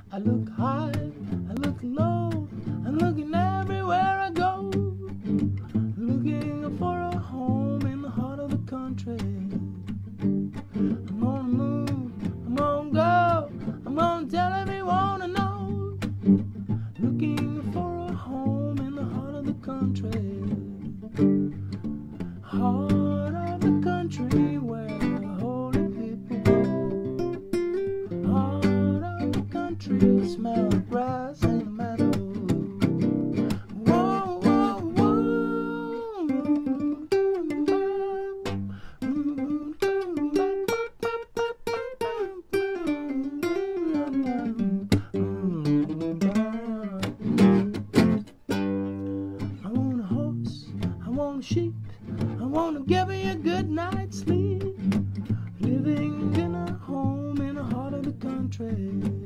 I look high, I look low, I'm looking everywhere I go, looking for a home in the heart of the country. I'm gonna move, I'm gonna go, I'm gonna tell everyone I know, looking for a home in the heart of the country. Heart of the country where the holy people go. Heart of the country, smell the grass and the meadow. Whoa, whoa, I want a horse, I want a sheep, I want to give you a good night's sleep, living in a home in the heart of the country.